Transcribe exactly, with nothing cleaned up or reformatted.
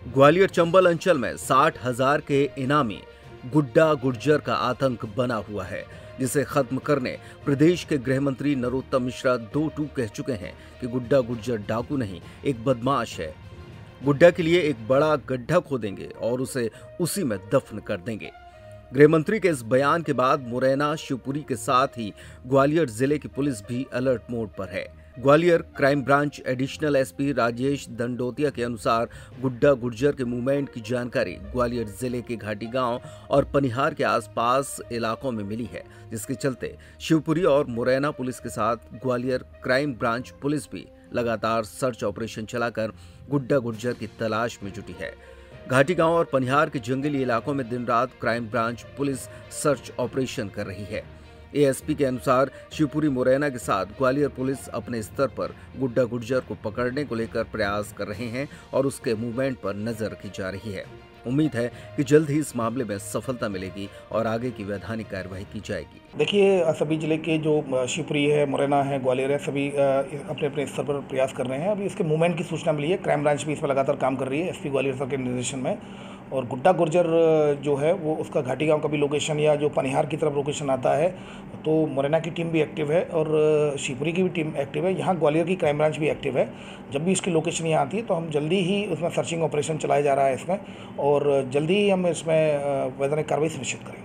ग्वालियर चंबल अंचल में साठ हजार के इनामी गुड्डा गुर्जर का आतंक बना हुआ है, जिसे खत्म करने प्रदेश के गृह मंत्री नरोत्तम मिश्रा दो टूक कह चुके हैं कि गुड्डा गुर्जर डाकू नहीं, एक बदमाश है। गुड्डा के लिए एक बड़ा गड्ढा खोदेंगे और उसे उसी में दफन कर देंगे। गृह मंत्री के इस बयान के बाद मुरैना, शिवपुरी के साथ ही ग्वालियर जिले की पुलिस भी अलर्ट मोड पर है। Gwalior crime branch additional SP Rajesh Dandotiya के अनुसार गुड्डा गुर्जर के मूवमेंट की जानकारी ग्वालियर जिले के घाटी गांव और पनिहार के आसपास इलाकों में मिली है, जिसके चलते शिवपुरी और मुरैना पुलिस के साथ ग्वालियर क्राइम ब्रांच पुलिस भी लगातार सर्च ऑपरेशन चलाकर गुड्डा गुर्जर की तलाश में जुटी है। घाटी गांव और पनिहार के जंगली इलाकों में दिन रात क्राइम ब्रांच पुलिस सर्च ऑपरेशन कर रही है। एएसपी के अनुसार शिवपुरी मुरैना के साथ ग्वालियर पुलिस अपने स्तर पर गुड्डा गुर्जर को पकड़ने को लेकर प्रयास कर रहे हैं और उसके मूवमेंट पर नजर रखी जा रही है। उम्मीद है कि जल्द ही इस मामले में सफलता मिलेगी और आगे की वैधानिक कार्यवाही की जाएगी। देखिए, सभी जिले के जो शिवपुरी है, मुरैना है, ग्वालियर है, सभी अपने अपने स्तर पर प्रयास कर रहे हैं। अभी इसके मूवमेंट की सूचना मिली है, क्राइम ब्रांच भी इस पर लगातार काम कर रही है एसपी ग्वालियर सर के निर्देशन में। और गुड्डा गुर्जर जो है वो उसका घाटी गांव का भी लोकेशन या जो पनिहार की तरफ लोकेशन आता है, तो मुरैना की टीम भी एक्टिव है और शिवपुरी की भी टीम एक्टिव है। यहाँ ग्वालियर की क्राइम ब्रांच भी एक्टिव है। जब भी इसकी लोकेशन यहाँ आती है तो हम जल्दी ही उसमें सर्चिंग ऑपरेशन चलाया जा रहा है इसमें, और जल्दी ही हम इसमें वैधानिक कार्रवाई सुनिश्चित करेंगे।